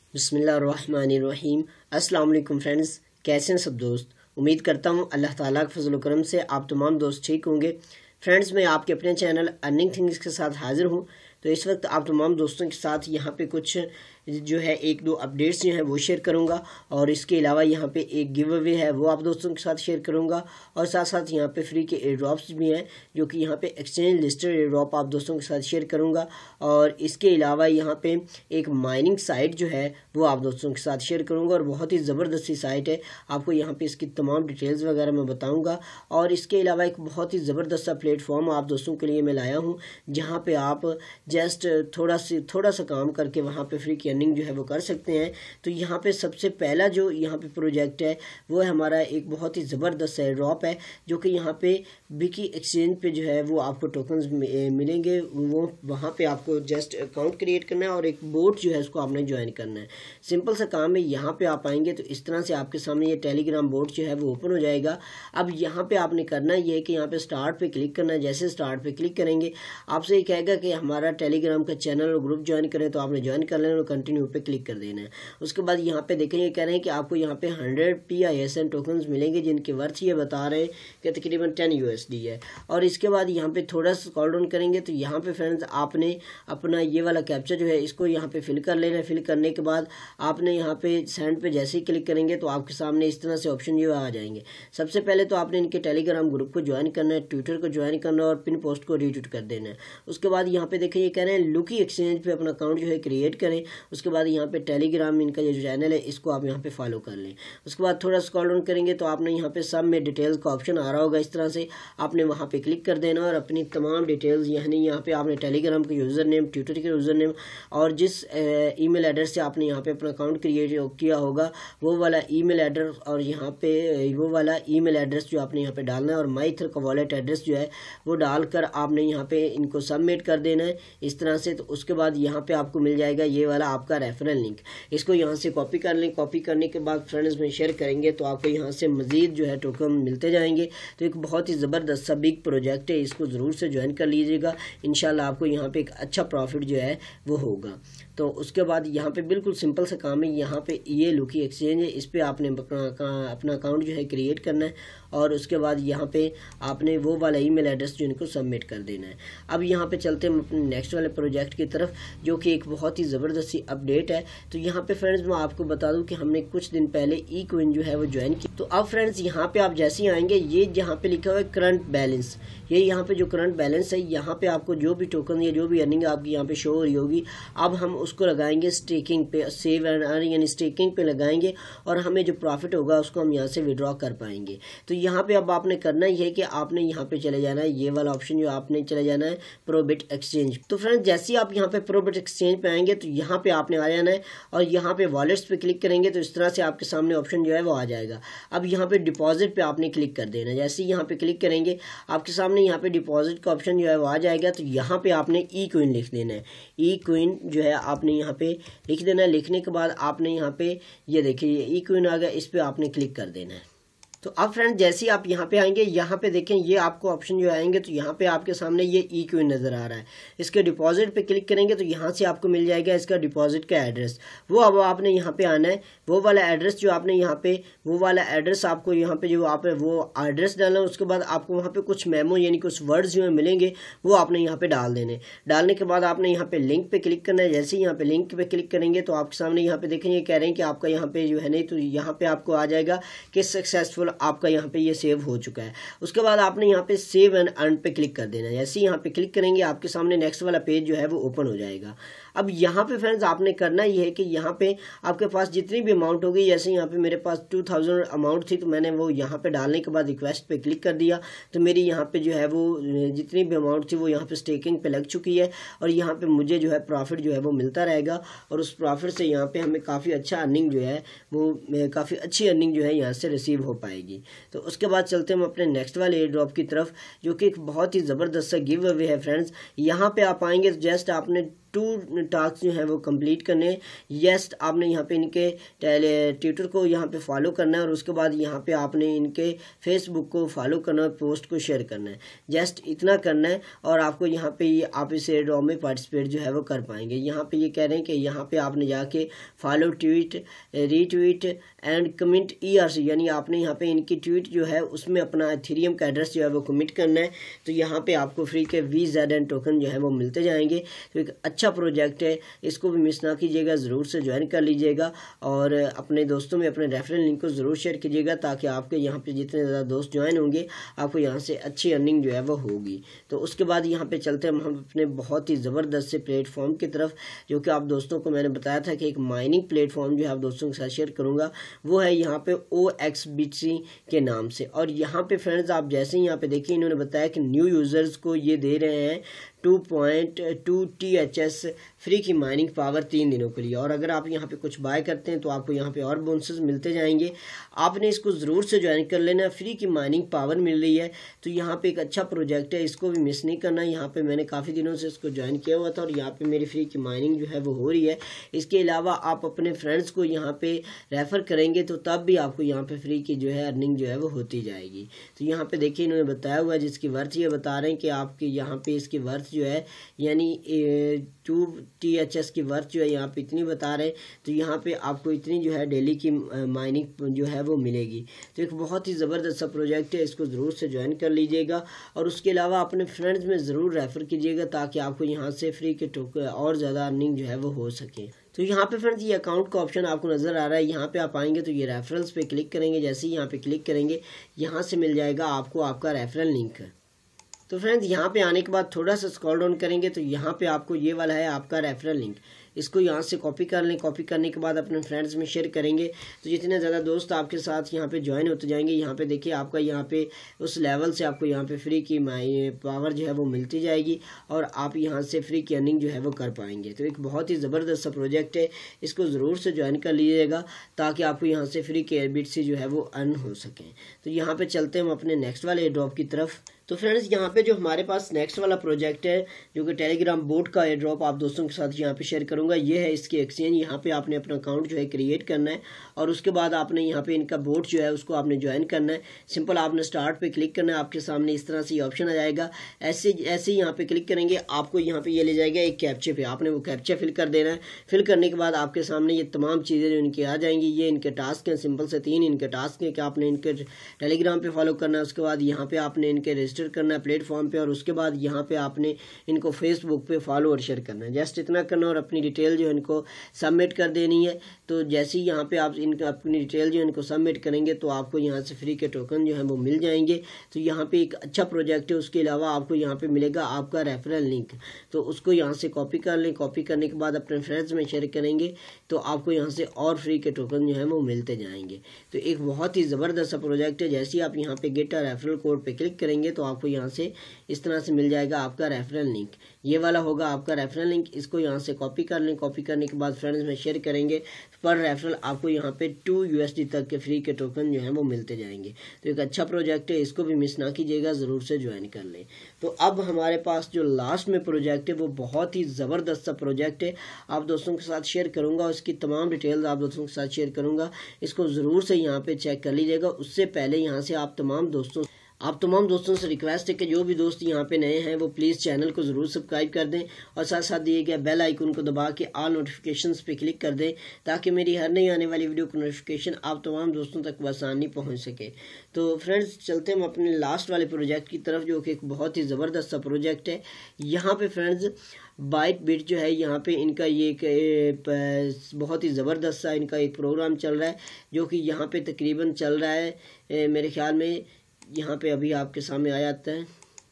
बिस्मिल्लाहिर्रहमानिर्रहीम। अस्सलाम वालेकुम फ्रेंड्स, कैसे हैं सब दोस्त। उम्मीद करता हूँ अल्लाह ताला के फजल करम से आप तमाम दोस्त ठीक होंगे। फ्रेंड्स, मैं आपके अपने चैनल अर्निंग थिंग्स के साथ हाजिर हूँ। तो इस वक्त आप तमाम दोस्तों के साथ यहाँ पे कुछ जो है एक दो अपडेट्स जो हैं वो शेयर करूँगा, और इसके अलावा यहाँ पे एक गिव अवे है वो आप दोस्तों के साथ शेयर करूँगा, और साथ साथ यहाँ पे फ्री के एयर ड्रॉप्स भी हैं जो कि यहाँ पे एक्सचेंज लिस्टेड एयर ड्रॉप आप दोस्तों के साथ शेयर करूँगा। और इसके अलावा यहाँ पे एक माइनिंग साइट जो है वो आप दोस्तों के साथ शेयर करूँगा, और बहुत ही ज़बरदस्त सी साइट है। आपको यहाँ पे इसकी तमाम डिटेल्स वगैरह मैं बताऊँगा। और इसके अलावा एक बहुत ही ज़बरदस्त सा प्लेटफॉर्म आप दोस्तों के लिए मैं लाया हूँ, जहाँ पे आप जस्ट थोड़ा सा काम करके वहाँ पे फ्री की अर्निंग जो है वो कर सकते हैं। तो यहाँ पे सबसे पहला जो यहाँ पे प्रोजेक्ट है वो है हमारा एक बहुत ही ज़बरदस्त एयर ड्रॉप है, जो कि यहाँ पे बिकी एक्सचेंज पे जो है वो आपको टोकन्स मिलेंगे। वो वहाँ पे आपको जस्ट अकाउंट क्रिएट करना है और एक बोट जो है उसको आपने ज्वाइन करना है। सिंपल सा काम है। यहाँ पे आप आएंगे तो इस तरह से आपके सामने ये टेलीग्राम बोट जो है वो ओपन हो जाएगा। अब यहाँ पे आपने करना ये है कि यहाँ पे स्टार्ट पे क्लिक करना है। जैसे स्टार्ट पे क्लिक करेंगे आपसे ये कहेगा कि हमारा टेलीग्राम का चैनल और ग्रुप ज्वाइन करें, तो आपने ज्वाइन कर लेना और कंटिन्यू पे क्लिक कर देना है। उसके बाद यहाँ पे देखें ये कह रहे हैं कि आपको यहाँ पे 100 PISN टोकन्स मिलेंगे, जिनकी वर्थ ये बता रहे हैं कि तकरीबन 10 USD है। और इसके बाद यहाँ पे थोड़ा सा स्क्रॉल डाउन करेंगे तो यहाँ पे फ्रेंड्स आपने अपना ये वाला कैप्चा जो है इसको यहाँ पे फिल कर लेना है। फिल करने के बाद आपने यहाँ पे सेंड पे जैसे ही क्लिक करेंगे तो आपके सामने इस तरह से ऑप्शन जो आ जाएंगे। सबसे पहले तो आपने इनके टेलीग्राम ग्रुप को ज्वाइन करना है, ट्विटर को ज्वाइन करना है और पिन पोस्ट को रीट्वीट कर देना है। उसके बाद यहाँ पे देखिए ये कह रहे हैं लुकी एक्सचेंज पे अपना अकाउंट जो है क्रिएट करें। उसके बाद यहाँ पे टेलीग्राम इनका जो चैनल है इसको आप यहाँ पे फॉलो कर लें। उसके बाद थोड़ा स्क्रॉल डाउन करेंगे तो आपने यहाँ पे सब में डिटेल्स का ऑप्शन आ रहा होगा। इस तरह से आपने वहाँ पे क्लिक कर देना और अपनी तमाम डिटेल्स यानी यहाँ पे आपने टेलीग्राम का यूज़र नेम, ट्विटर के यूज़र नेम और जिस ईमेल एड्रेस से आपने यहाँ पे अपना अकाउंट क्रिएट किया होगा वो वाला ईमेल एड्रेस, और यहाँ पे वो वाला ईमेल एड्रेस जो आपने यहाँ पे डालना है, और माइथर का वॉलेट एड्रेस जो है वो डालकर आपने यहाँ पे इनको सबमिट कर देना है इस तरह से। तो उसके बाद यहाँ पे आपको मिल जाएगा ये वाला आपका रेफरल लिंक। इसको यहाँ से कॉपी कर लें। कॉपी करने के बाद फ्रेंड्स में शेयर करेंगे तो आपको यहाँ से मजीद जो है टोकन मिलते जाएंगे। तो एक बहुत ही ज़बरदस्त सा बिग प्रोजेक्ट है, इसको ज़रूर से ज्वाइन कर लीजिएगा। इंशाल्लाह आपको यहाँ पे एक अच्छा प्रॉफिट जो है वो होगा। तो उसके बाद यहाँ पे बिल्कुल सिंपल सा काम है। यहाँ पे ये लुकी एक्सचेंज है, इस पर आपने अपना अकाउंट जो है क्रिएट करना है, और उसके बाद यहाँ पे आपने वो वाला ईमेल एड्रेस जो इनको सबमिट कर देना है। अब यहाँ पे चलते हैं अपने नेक्स्ट वाले प्रोजेक्ट की तरफ, जो कि एक बहुत ही ज़बरदस्त सी अपडेट है। तो यहाँ पे फ्रेंड्स मैं आपको बता दूं कि हमने कुछ दिन पहले eCoin जो है वो ज्वाइन की। तो अब फ्रेंड्स यहाँ पे आप जैसे ही आएंगे ये जहाँ पे लिखा हुआ है करंट बैलेंस, ये यहाँ पे जो करंट बैलेंस है यहाँ पे आपको जो भी टोकन या जो भी अर्निंग आपकी यहाँ पे शो हो रही होगी, अब हम उसको लगाएंगे स्टेकिंग पे, सेव एंड अर्न यानी स्टेकिंग पे लगाएंगे, और हमें जो प्रॉफिट होगा उसको हम यहाँ से विड्रॉ कर पाएंगे। तो यहाँ पे अब आपने करना ही है कि आपने यहाँ पे चले जाना है, ये वाला ऑप्शन जो आपने चले जाना है प्रोबिट एक्सचेंज। तो फ्रेंड्स जैसे ही आप यहाँ पे प्रोबिट एक्सचेंज पे आएंगे तो यहाँ पे आपने आ जाना है, और यहाँ पे वॉलेट्स पे क्लिक करेंगे तो इस तरह से आपके सामने ऑप्शन जो है वो आ जाएगा। अब यहाँ पे डिपॉजिट पे आपने क्लिक कर देना है। जैसे ही यहाँ पे क्लिक करेंगे आपके सामने यहाँ पे डिपॉजिट का ऑप्शन जो है वो आ जाएगा। तो यहाँ पे आपने eCoin लिख देना है। eCoin जो है आपने यहाँ पे लिख देना है। लिखने के बाद आपने यहाँ पे ये देखिए eCoin आ गया, इस पे आपने क्लिक कर देना है। तो अब फ्रेंड जैसे ही आप यहाँ पे आएंगे, यहाँ पे देखें ये आपको ऑप्शन जो आएंगे तो यहाँ पे आपके सामने ये eCoin नज़र आ रहा है। इसके डिपॉजिट पे क्लिक करेंगे तो यहाँ से आपको मिल जाएगा इसका डिपॉजिट का एड्रेस। वो अब आपने यहाँ पे आना है, वो वाला एड्रेस जो आपने यहाँ पे वो वाला एड्रेस आपको यहाँ पे जो आप वो एड्रेस डालना है। उसके बाद आपको वहाँ पे कुछ मेमो यानी कुछ वर्ड्स जो मिलेंगे वो आपने यहाँ पे डाल देने। डालने के बाद आपने यहाँ पे लिंक पे क्लिक करना है। जैसे ही यहाँ पे लिंक पे क्लिक करेंगे तो आपके सामने यहाँ पे देखें ये कह रहे हैं कि आपका यहाँ पे जो है नहीं, तो यहाँ पे आपको आ जाएगा कि सक्सेसफुल आपका यहाँ पे ये सेव हो चुका है। उसके बाद आपने यहाँ पे सेव एंड अर्न पे क्लिक कर देना है। जैसे ही यहाँ पे क्लिक करेंगे आपके सामने नेक्स्ट वाला पेज जो है वो ओपन हो जाएगा। अब यहाँ पे फ्रेंड्स आपने करना ये है कि यहाँ पे आपके पास जितनी भी अमाउंट होगी, जैसे यहाँ पे मेरे पास 2000 अमाउंट थी तो मैंने वो यहाँ पे डालने के बाद रिक्वेस्ट पे क्लिक कर दिया, तो मेरी यहाँ पे जो है वो जितनी भी अमाउंट थी वो यहाँ पे स्टेकिंग पे लग चुकी है, और यहाँ पे मुझे जो है प्रॉफिट जो है वो मिलता रहेगा, और उस प्रॉफिट से यहाँ पे हमें काफ़ी अच्छा अर्निंग जो है वो काफ़ी अच्छी अर्निंग जो है यहाँ से रिसीव हो पाएगी। तो उसके बाद चलते हम अपने नेक्स्ट वाले एयर ड्रॉप की तरफ, जो कि एक बहुत ही ज़बरदस्त सा गिव अवे है फ्रेंड्स। यहाँ पे आप आएंगे तो जस्ट आपने 2 टास्क जो है वो कंप्लीट करने हैं। यस, आपने यहाँ पे इनके ट्विटर को यहाँ पे फॉलो करना है और उसके बाद यहाँ पे आपने इनके फेसबुक को फॉलो करना है, पोस्ट को शेयर करना है। जस्ट इतना करना है और आपको यहाँ पे आप इस एयर ड्रॉप में पार्टिसिपेट जो है वो कर पाएंगे। यहाँ पे ये कह रहे हैं कि यहाँ पे आपने जाके follow, tweet, retweet and comment ERC, यानी आपने यहाँ पे इनकी ट्वीट जो है उसमें अपना एथेरियम का एड्रेस जो है वो कमिट करना है। तो यहाँ पे आपको फ्री के VZN टोकन जो है वो मिलते जाएंगे। तो एक अच्छा प्रोजेक्ट है, इसको भी मिस ना कीजिएगा, ज़रूर से ज्वाइन कर लीजिएगा और अपने दोस्तों में अपने रेफरल लिंक को ज़रूर शेयर कीजिएगा ताकि आपके यहाँ पे जितने ज़्यादा दोस्त ज्वाइन होंगे आपको यहाँ से अच्छी अर्निंग जो है वो होगी। तो उसके बाद यहाँ पे चलते हैं हम अपने बहुत ही ज़बरदस्त से प्लेटफॉर्म की तरफ, जो कि आप दोस्तों को मैंने बताया था कि एक माइनिंग प्लेटफॉर्म जो है आप दोस्तों के साथ शेयर करूँगा, वो है यहाँ पे OXBT के नाम से। और यहाँ पे फ्रेंड्स आप जैसे ही यहाँ पे देखिए इन्होंने बताया कि न्यू यूज़र्स को ये दे रहे हैं 2.2 फ्री की माइनिंग पावर 3 दिनों के लिए। और अगर आप यहाँ पे कुछ बाय करते हैं तो आपको यहाँ पे और बोनसेस मिलते जाएंगे। आपने इसको ज़रूर से ज्वाइन कर लेना, फ्री की माइनिंग पावर मिल रही है। तो यहाँ पे एक अच्छा प्रोजेक्ट है, इसको भी मिस नहीं करना। यहाँ पे मैंने काफ़ी दिनों से इसको ज्वाइन किया हुआ था और यहाँ पे मेरी फ्री की माइनिंग जो है वो हो रही है। इसके अलावा आप अपने फ्रेंड्स को यहाँ पे रेफ़र करेंगे तो तब भी आपको यहाँ पे फ्री की जो है अर्निंग जो है वो होती जाएगी। तो यहाँ पे देखिए इन्होंने बताया हुआ है, जिसकी वर्थ ये बता रहे हैं कि आपके यहाँ पे इसकी वर्थ जो है यानी 2THS की वर्थ जो है यहाँ पे इतनी बता रहे हैं। तो यहाँ पे आपको इतनी जो है डेली की माइनिंग जो है वो मिलेगी। तो एक बहुत ही ज़बरदस्त सा प्रोजेक्ट है, इसको ज़रूर से ज्वाइन कर लीजिएगा और उसके अलावा अपने फ्रेंड्स में ज़रूर रेफ़र कीजिएगा ताकि आपको यहाँ से फ्री के टोकन और ज़्यादा अर्निंग जो है वो हो सके। तो यहाँ पे फ्रेंड्स ये अकाउंट का ऑप्शन आपको नज़र आ रहा है, यहाँ पे आप आएंगे तो ये रेफरल्स पे क्लिक करेंगे। जैसे ही यहाँ पे क्लिक करेंगे यहाँ से मिल जाएगा आपको आपका रेफरल लिंक। तो फ्रेंड्स यहाँ पे आने के बाद थोड़ा सा स्क्रॉल डाउन करेंगे तो यहाँ पे आपको ये वाला है आपका रेफरल लिंक, इसको यहाँ से कॉपी कर लें। कॉपी करने के बाद अपने फ्रेंड्स में शेयर करेंगे तो जितने ज़्यादा दोस्त आपके साथ यहाँ पे ज्वाइन होते जाएंगे, यहाँ पे देखिए आपका यहाँ पे उस लेवल से आपको यहाँ पे फ्री की पावर जो है वो मिलती जाएगी और आप यहाँ से फ्री की अर्निंग जो है वो कर पाएंगे। तो एक बहुत ही ज़बरदस्त सा प्रोजेक्ट है, इसको ज़रूर से ज्वाइन कर लीजिएगा ताकि आपको यहाँ से फ्री के एयरबिट से जो है वो अर्न हो सकें। तो यहाँ पर चलते हैं हम अपने नेक्स्ट वाले एयर ड्रॉप की तरफ। तो फ्रेंड्स यहाँ पे जो हमारे पास नेक्स्ट वाला प्रोजेक्ट है जो कि टेलीग्राम बोट का एयर ड्रॉप आप दोस्तों के साथ यहाँ पे शेयर करूँगा, ये है इसकी एक्सचेंज। यहाँ पे आपने अपना अकाउंट जो है क्रिएट करना है और उसके बाद आपने यहाँ पे इनका बोट जो है उसको आपने ज्वाइन करना है। सिंपल आपने स्टार्ट पे क्लिक करना है, आपके सामने इस तरह से ये ऑप्शन आ जाएगा। ऐसे ही यहाँ पे क्लिक करेंगे आपको यहाँ पे ये ले जाएगा एक कैप्चे पे, आपने वो कैप्चा फिल कर देना है। फिल करने के बाद आपके सामने ये तमाम चीज़ें जो इनकी आ जाएंगी। ये इनके टास्क हैं, सिंपल से 3 इनके टास्क हैं कि आपने इनके टेलीग्राम पे फॉलो करना है, उसके बाद यहाँ पे आपने इनके रजिस्टर करना है प्लेटफॉर्म पे और उसके बाद यहाँ पे आपने इनको फेसबुक पे फॉलो और शेयर करना है। जस्ट इतना करना और अपनी डिटेल जो है इनको सबमिट कर देनी है। तो जैसे ही यहाँ पे आप इनका अपनी डिटेल जो है इनको सबमिट करेंगे तो आपको यहाँ से फ्री के टोकन जो है वो मिल जाएंगे। तो यहाँ पे एक अच्छा प्रोजेक्ट है। उसके अलावा आपको यहाँ पे मिलेगा आपका रेफरल लिंक, तो उसको यहाँ से कॉपी कर लें। कॉपी करने के बाद अपने फ्रेंड्स में शेयर करेंगे तो आपको यहाँ से और फ्री के टोकन जो है वो मिलते जाएंगे। तो एक बहुत ही ज़बरदस्त सा प्रोजेक्ट है। जैसे ही आप यहाँ पे गेट रेफरल कोड पे क्लिक करेंगे तो आपको यहाँ से इस तरह से मिल जाएगा आपका रेफरल लिंक। ये वाला होगा आपका रेफरल लिंक, इसको यहाँ से कॉपी कर लें। कॉपी करने के बाद फ्रेंड्स में शेयर करेंगे, पर रेफरल आपको यहाँ पे 2 USD तक के फ्री के टोकन जो है वो मिलते जाएंगे। तो एक अच्छा प्रोजेक्ट है, इसको भी मिस ना कीजिएगा, ज़रूर से ज्वाइन कर लें। तो अब हमारे पास जो लास्ट में प्रोजेक्ट है वो बहुत ही ज़बरदस्त सा प्रोजेक्ट है, आप दोस्तों के साथ शेयर करूँगा। उसकी तमाम डिटेल्स आप दोस्तों के साथ शेयर करूँगा, इसको ज़रूर से यहाँ पर चेक कर लीजिएगा। उससे पहले यहाँ से आप तमाम दोस्तों से रिक्वेस्ट है कि जो भी दोस्त यहाँ पे नए हैं वो प्लीज़ चैनल को ज़रूर सब्सक्राइब कर दें और साथ साथ दिए गए बेल आइकन को दबा के ऑल नोटिफिकेशंस पे क्लिक कर दें ताकि मेरी हर नई आने वाली वीडियो की नोटिफिकेशन आप तमाम दोस्तों तक आसानी पहुँच सके। तो फ्रेंड्स चलते हम अपने लास्ट वाले प्रोजेक्ट की तरफ जो कि एक बहुत ही ज़बरदस्त सा प्रोजेक्ट है। यहाँ पर फ्रेंड्स BYBIT जो है यहाँ पे इनका ये एक बहुत ही ज़बरदस्त सा इनका एक प्रोग्राम चल रहा है जो कि यहाँ पे तकरीबन चल रहा है मेरे ख्याल में, यहाँ पे अभी आपके सामने आ जाता है।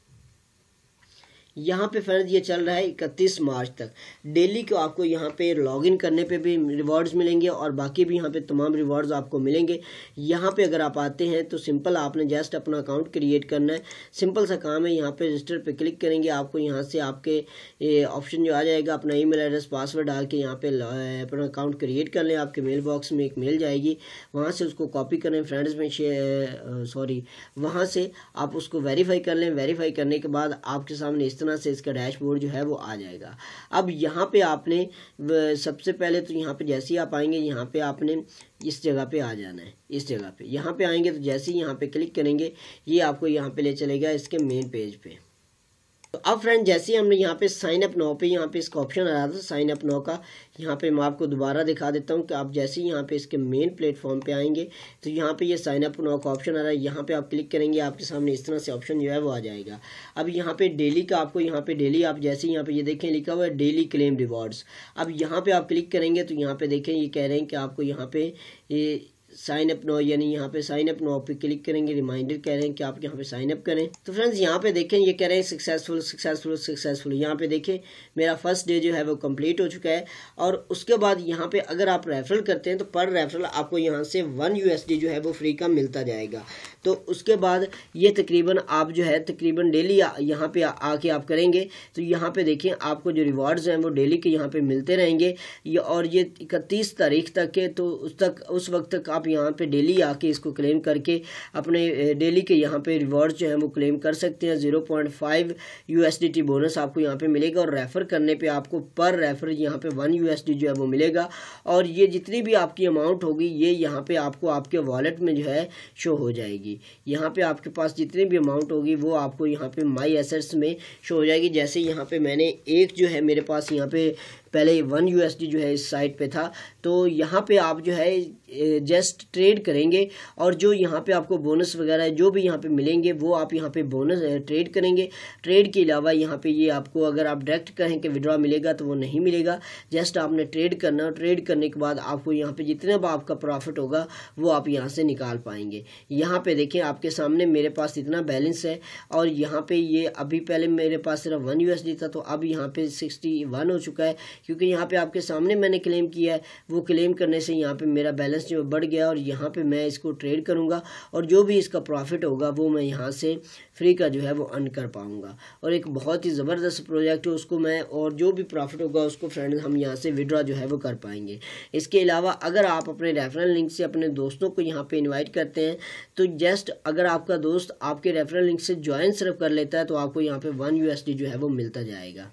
यहाँ पे फ्रेंड्स ये चल रहा है 31 मार्च तक। डेली को आपको यहाँ पे लॉगिन करने पे भी रिवॉर्ड्स मिलेंगे और बाकी भी यहाँ पे तमाम रिवॉर्ड्स आपको मिलेंगे। यहाँ पे अगर आप आते हैं तो सिंपल आपने जस्ट अपना अकाउंट क्रिएट करना है, सिंपल सा काम है। यहाँ पे रजिस्टर पे क्लिक करेंगे, आपको यहाँ से आपके ऑप्शन जो आ जाएगा अपना ईमेल एड्रेस पासवर्ड डाल के यहाँ पे अपना अकाउंट क्रिएट कर लें। आपके मेल बॉक्स में एक मेल जाएगी, वहाँ से उसको कॉपी करें, फ्रेंड्स में वहाँ से आप उसको वेरीफाई कर लें। वेरीफाई करने के बाद आपके सामने इस तरह से इसका डैशबोर्ड जो है वो आ जाएगा। अब यहाँ पे आपने सबसे पहले तो यहाँ पे जैसे ही आप आएंगे यहाँ पे आपने इस जगह पे आ जाना है। इस जगह पे यहाँ पे आएंगे तो जैसे ही यहाँ पे क्लिक करेंगे ये आपको यहाँ पे ले चलेगा इसके मेन पेज पे। तो अब फ्रेंड जैसे ही हमने यहाँ पे साइन अप नाउ पे यहाँ पे इसका ऑप्शन आ रहा था साइन अप नाउ का, यहाँ पे मैं आपको दोबारा दिखा देता हूँ कि आप जैसे ही यहाँ पे इसके मेन प्लेटफॉर्म पे आएंगे तो यहाँ पे ये साइन अप नाउ का ऑप्शन आ रहा है। यहाँ पे आप क्लिक करेंगे आपके सामने इस तरह से ऑप्शन जो है वो आ जाएगा। अब यहाँ पे डेली का आपको यहाँ पे डेली आप जैसे यहाँ पे ये देखें लिखा हुआ है डेली क्लेम रिवॉर्ड्स। अब यहाँ पे आप क्लिक करेंगे तो यहाँ पे देखें ये कह रहे हैं कि आपको यहाँ पे ये साइन अप नो, यानी यहाँ पे साइन अप नो पे क्लिक करेंगे, रिमाइंडर कह रहे हैं कि आप यहाँ पे साइन अप करें। तो फ्रेंड्स यहाँ पे देखें ये कह रहे हैं सक्सेसफुल सक्सेसफुल सक्सेसफुल। यहाँ पे देखें मेरा फर्स्ट डे जो है वो कंप्लीट हो चुका है। और उसके बाद यहाँ पे अगर आप रेफरल करते हैं तो पर रेफरल आपको यहाँ से 1 USD जो है वो फ्री का मिलता जाएगा। तो उसके बाद ये तकरीबन आप जो है तकरीबन डेली यहाँ पे आके आप करेंगे तो यहाँ पे देखें आपको जो रिवार्ड्स हैं वो डेली के यहाँ पे मिलते रहेंगे। और ये 31 तारीख तक के, तो उस वक्त तक आप यहाँ पे डेली आके इसको क्लेम करके अपने डेली के यहाँ पे रिवॉर्ड जो है वो क्लेम कर सकते हैं। 0.5 USDT बोनस आपको यहाँ पे मिलेगा और रेफर करने पे आपको पर रेफर यहाँ पे 1 USD जो है वो मिलेगा। और ये जितनी भी आपकी अमाउंट होगी ये यहाँ पे आपको आपके वॉलेट में जो है शो हो जाएगी। यहाँ पे आपके पास जितनी भी अमाउंट होगी वो आपको यहाँ पे माई एसेट्स में शो हो जाएगी। जैसे यहाँ पे मैंने एक जो है मेरे पास यहाँ पे पहले 1 USD जो है इस साइट पे था, तो यहाँ पे आप जो है जस्ट ट्रेड करेंगे और जो यहाँ पे आपको बोनस वगैरह जो भी यहाँ पे मिलेंगे वो आप यहाँ पे बोनस ट्रेड करेंगे। ट्रेड के अलावा यहाँ पे ये आपको अगर आप डायरेक्ट कहें कि विड्रॉ मिलेगा तो वो नहीं मिलेगा, जस्ट आपने ट्रेड करना। ट्रेड करने के बाद आपको यहाँ पे जितना भी आपका प्रॉफिट होगा वो आप यहाँ से निकाल पाएंगे। यहाँ पे देखें आपके सामने मेरे पास इतना बैलेंस है और यहाँ पे ये अभी पहले मेरे पास सिर्फ 1 USD था, तो अब यहाँ पे 61 हो चुका है, क्योंकि यहाँ पे आपके सामने मैंने क्लेम किया है। वो क्लेम करने से यहाँ पे मेरा बैलेंस जो बढ़ गया और यहाँ पे मैं इसको ट्रेड करूँगा और जो भी इसका प्रॉफिट होगा वो मैं यहाँ से फ्री का जो है वो अर्न कर पाऊँगा। और एक बहुत ही ज़बरदस्त प्रोजेक्ट है, उसको मैं और जो भी प्रॉफिट होगा उसको फ्रेंड्स हम यहाँ से विड्रॉ जो है वो कर पाएंगे। इसके अलावा अगर आप अपने रेफरल लिंक से अपने दोस्तों को यहाँ पे इनवाइट करते हैं तो जस्ट अगर आपका दोस्त आपके रेफरल लिंक से ज्वाइन सिर्फ कर लेता है तो आपको यहाँ पे 1 USD जो है वो मिलता जाएगा।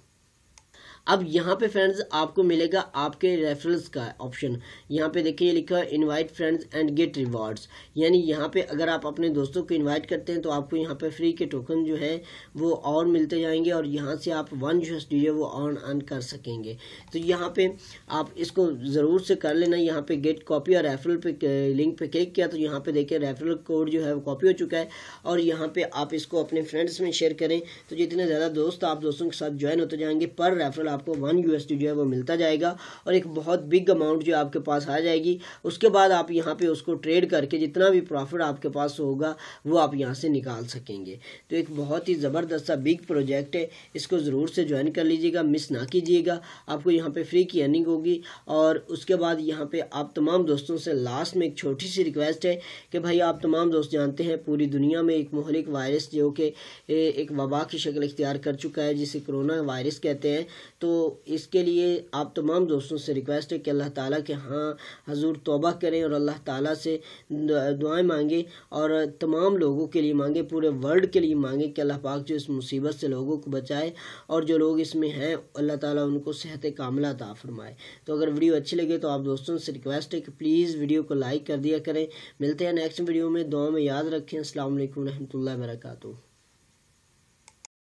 अब यहाँ पे फ्रेंड्स आपको मिलेगा आपके रेफरल्स का ऑप्शन। यहाँ पे देखिए ये लिखा है invite friends and get rewards, यानी यहाँ पे अगर आप अपने दोस्तों को इनवाइट करते हैं तो आपको यहाँ पे फ्री के टोकन जो है वो और मिलते जाएंगे और यहाँ से आप 1 USD वो अर्न कर सकेंगे। तो यहाँ पे आप इसको ज़रूर से कर लेना। यहाँ पे गेट कॉपी और रेफरल पे लिंक पे क्लिक किया तो यहाँ पे देखिए रेफरल कोड जो है वो कॉपी हो चुका है और यहाँ पे आप इसको अपने फ्रेंड्स में शेयर करें तो जितने ज़्यादा दोस्त आप दोस्तों के साथ ज्वाइन होते जाएंगे पर रेफरल आपको 1 USD जो है वो मिलता जाएगा और एक बहुत बिग अमाउंट जो आपके पास आ जाएगी। उसके बाद आप यहाँ पे उसको ट्रेड करके जितना भी प्रॉफिट आपके पास होगा वो आप यहाँ से निकाल सकेंगे। तो एक बहुत ही ज़बरदस्त सा बिग प्रोजेक्ट है, इसको ज़रूर से ज्वाइन कर लीजिएगा, मिस ना कीजिएगा। आपको यहाँ पे फ्री की अर्निंग होगी। और उसके बाद यहाँ पे आप तमाम दोस्तों से लास्ट में एक छोटी सी रिक्वेस्ट है कि भाई आप तमाम दोस्त जानते हैं पूरी दुनिया में एक मुहलिक वायरस जो कि एक वबा की शक्ल इख्तियार कर चुका है जिसे कोरोना वायरस कहते हैं। तो इसके लिए आप तमाम दोस्तों से रिक्वेस्ट है कि अल्लाह ताला के हाँ हजूर तौबा करें और अल्लाह ताला से दुआएं मांगे और तमाम लोगों के लिए मांगे, पूरे वर्ल्ड के लिए मांगे कि अल्लाह पाक जो इस मुसीबत से लोगों को बचाए और जो लोग इसमें हैं अल्लाह ताला उनको सेहत कामिला अता फरमाए। तो अगर वीडियो अच्छी लगे तो आप दोस्तों से रिक्वेस्ट है कि प्लीज़ वीडियो को लाइक कर दिया करें। मिलते हैं नेक्स्ट वीडियो में, दुआ में याद रखें। अस्सलाम वालेकुम रहमतुल्लाहि व बरकातुहू।